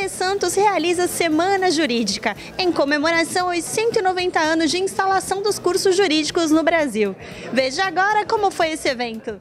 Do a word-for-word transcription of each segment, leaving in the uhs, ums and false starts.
E Santos realiza Semana Jurídica, em comemoração aos cento e noventa anos de instalação dos cursos jurídicos no Brasil. Veja agora como foi esse evento.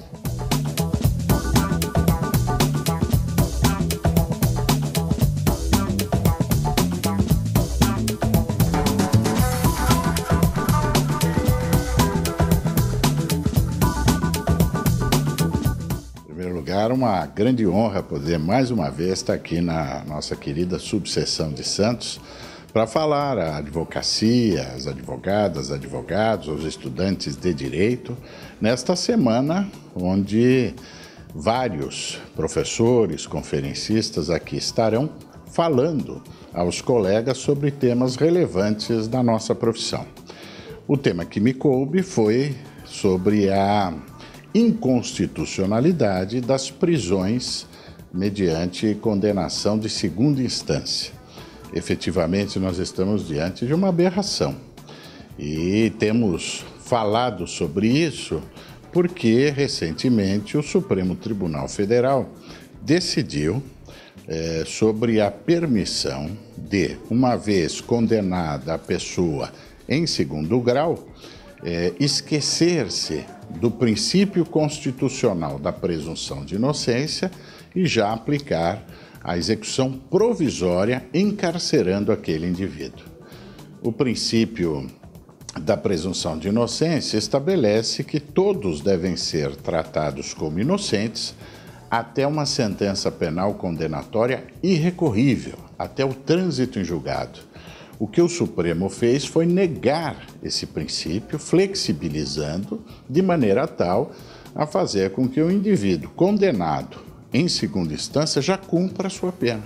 Uma grande honra poder mais uma vez estar aqui na nossa querida subseção de Santos para falar à advocacia, às advogadas, advogados, aos estudantes de direito, nesta semana onde vários professores, conferencistas aqui estarão falando aos colegas sobre temas relevantes da nossa profissão. O tema que me coube foi sobre a inconstitucionalidade das prisões mediante condenação de segunda instância. Efetivamente, nós estamos diante de uma aberração e temos falado sobre isso porque, recentemente, o Supremo Tribunal Federal decidiu é, sobre a permissão de, uma vez condenada a pessoa em segundo grau, é, esquecer-se do princípio constitucional da presunção de inocência e já aplicar a execução provisória encarcerando aquele indivíduo. O princípio da presunção de inocência estabelece que todos devem ser tratados como inocentes até uma sentença penal condenatória irrecorrível, até o trânsito em julgado. O que o Supremo fez foi negar esse princípio, flexibilizando de maneira tal a fazer com que o indivíduo condenado em segunda instância já cumpra a sua pena.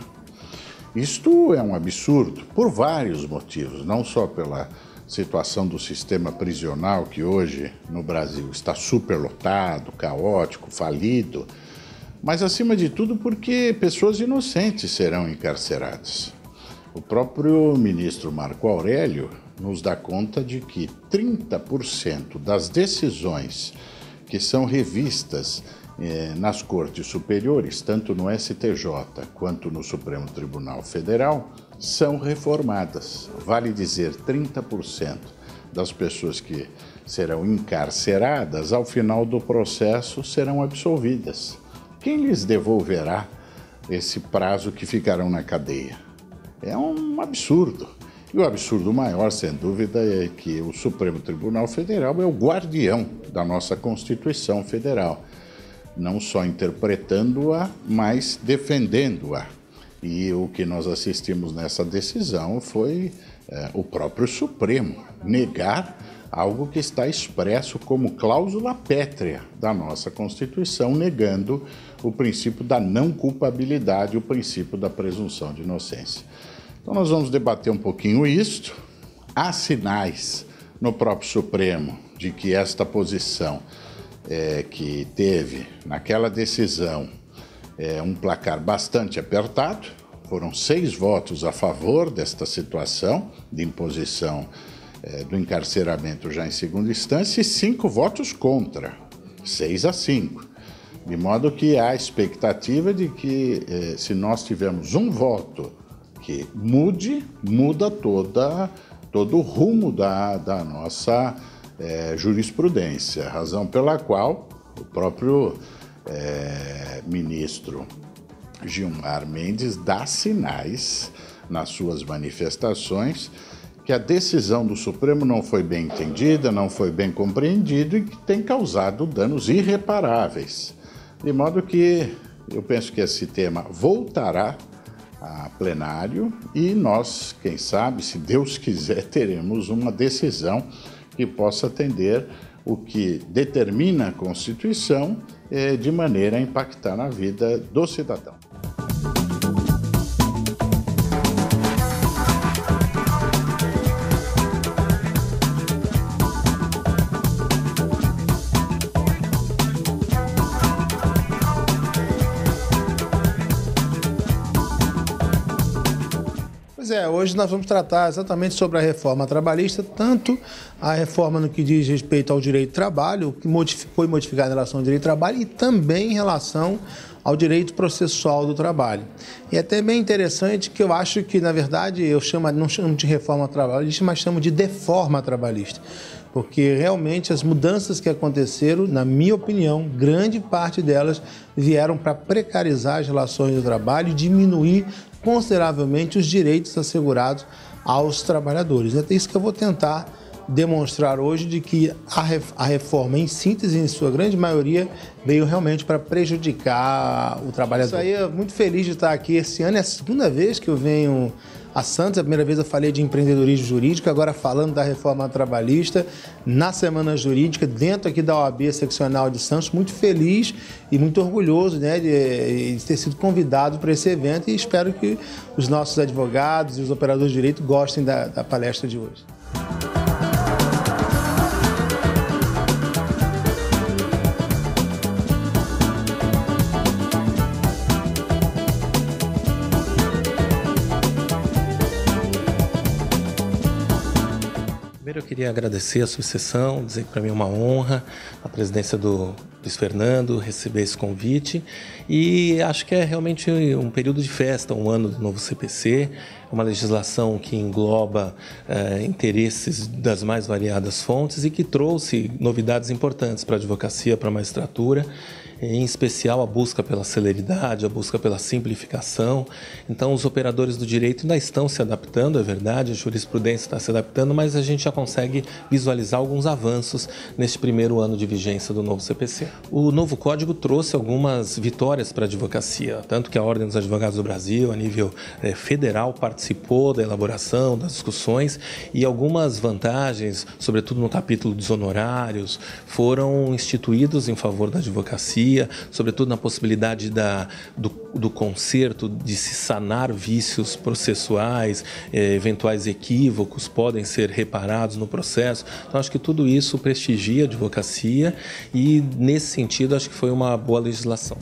Isto é um absurdo por vários motivos, não só pela situação do sistema prisional que hoje no Brasil está superlotado, caótico, falido, mas acima de tudo porque pessoas inocentes serão encarceradas. O próprio ministro Marco Aurélio nos dá conta de que trinta por cento das decisões que são revistas eh, nas cortes superiores, tanto no S T J quanto no Supremo Tribunal Federal, são reformadas. Vale dizer, trinta por cento das pessoas que serão encarceradas, ao final do processo, serão absolvidas. Quem lhes devolverá esse prazo que ficarão na cadeia? É um absurdo. E o absurdo maior, sem dúvida, é que o Supremo Tribunal Federal é o guardião da nossa Constituição Federal, não só interpretando-a, mas defendendo-a. E o que nós assistimos nessa decisão foi é, o próprio Supremo negar algo que está expresso como cláusula pétrea da nossa Constituição, negando o princípio da não culpabilidade, o princípio da presunção de inocência. Então nós vamos debater um pouquinho isto. Há sinais no próprio Supremo de que esta posição é, que teve naquela decisão é um placar bastante apertado. Foram seis votos a favor desta situação de imposição é, do encarceramento já em segunda instância e cinco votos contra, seis a cinco. De modo que há a expectativa de que, eh, se nós tivermos um voto que mude, muda toda, todo o rumo da, da nossa eh, jurisprudência, razão pela qual o próprio eh, ministro Gilmar Mendes dá sinais nas suas manifestações que a decisão do Supremo não foi bem entendida, não foi bem compreendida e que tem causado danos irreparáveis. De modo que eu penso que esse tema voltará a plenário e nós, quem sabe, se Deus quiser, teremos uma decisão que possa atender o que determina a Constituição eh, de maneira a impactar na vida do cidadão. Pois é, hoje nós vamos tratar exatamente sobre a reforma trabalhista, tanto a reforma no que diz respeito ao direito do trabalho, que foi modificada em relação ao direito do trabalho, e também em relação ao direito processual do trabalho. E é até bem interessante que eu acho que, na verdade, eu chamo, não chamo de reforma trabalhista, mas chamo de deforma trabalhista. Porque realmente as mudanças que aconteceram, na minha opinião, grande parte delas vieram para precarizar as relações de trabalho e diminuir consideravelmente os direitos assegurados aos trabalhadores. É isso que eu vou tentar demonstrar hoje, de que a reforma, em síntese, em sua grande maioria, veio realmente para prejudicar o trabalhador. Isso aí, eu muito feliz de estar aqui. Esse ano é a segunda vez que eu venho a Santos. A primeira vez eu falei de empreendedorismo jurídico, agora falando da reforma trabalhista na Semana Jurídica, dentro aqui da O A B seccional de Santos. Muito feliz e muito orgulhoso, né, de, de ter sido convidado para esse evento, e espero que os nossos advogados e os operadores de direito gostem da, da palestra de hoje. Primeiro eu queria agradecer a subseção, dizer que para mim é uma honra a presidência do Luiz Fernando receber esse convite, e acho que é realmente um período de festa, um ano do novo C P C, uma legislação que engloba eh, interesses das mais variadas fontes e que trouxe novidades importantes para a advocacia, para a magistratura, em especial a busca pela celeridade, a busca pela simplificação. Então, os operadores do direito ainda estão se adaptando, é verdade, a jurisprudência está se adaptando, mas a gente já consegue visualizar alguns avanços neste primeiro ano de vigência do novo C P C. O novo código trouxe algumas vitórias para a advocacia, tanto que a Ordem dos Advogados do Brasil, a nível eh, federal, participou da elaboração, das discussões, e algumas vantagens, sobretudo no capítulo dos honorários, foram instituídos em favor da advocacia, sobretudo na possibilidade da, do, do conserto, de se sanar vícios processuais, eh, eventuais equívocos podem ser reparados no processo. Então, acho que tudo isso prestigia a advocacia e, nesse sentido, acho que foi uma boa legislação.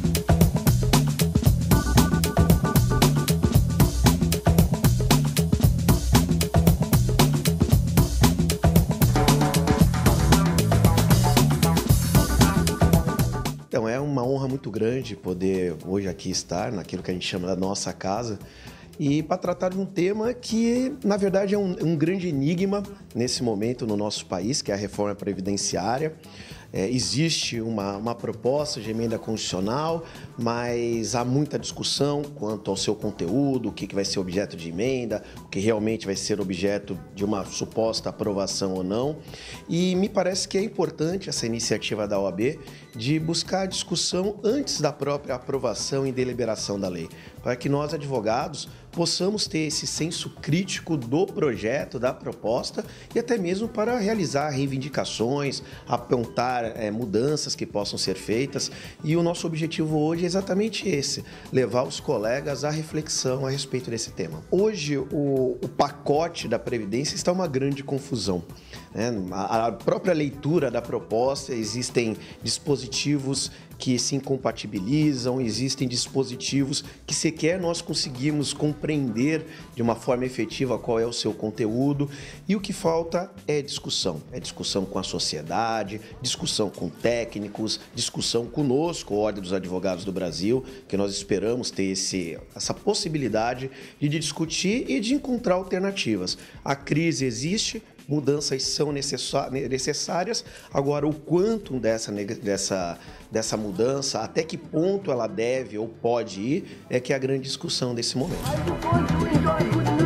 Então, é uma honra muito grande poder hoje aqui estar naquilo que a gente chama da nossa casa, e para tratar de um tema que, na verdade, é um, um grande enigma nesse momento no nosso país, que é a reforma previdenciária. É, existe uma, uma proposta de emenda constitucional, mas há muita discussão quanto ao seu conteúdo, o que, que vai ser objeto de emenda, o que realmente vai ser objeto de uma suposta aprovação ou não. E me parece que é importante essa iniciativa da O A B de buscar a discussão antes da própria aprovação e deliberação da lei, para que nós, advogados, possamos ter esse senso crítico do projeto, da proposta, e até mesmo para realizar reivindicações, apontar é, mudanças que possam ser feitas. E o nosso objetivo hoje é exatamente esse, levar os colegas à reflexão a respeito desse tema. Hoje, o, o pacote da Previdência está uma grande confusão. Né? A, a própria leitura da proposta, existem dispositivos que se incompatibilizam, existem dispositivos que sequer nós conseguimos compreender de uma forma efetiva qual é o seu conteúdo, e o que falta é discussão. É discussão com a sociedade, discussão com técnicos, discussão conosco, a Ordem dos Advogados do Brasil, que nós esperamos ter esse, essa possibilidade de discutir e de encontrar alternativas. A crise existe, mudanças são necessárias. Agora, o quanto dessa, dessa, dessa mudança, até que ponto ela deve ou pode ir, é que é a grande discussão desse momento.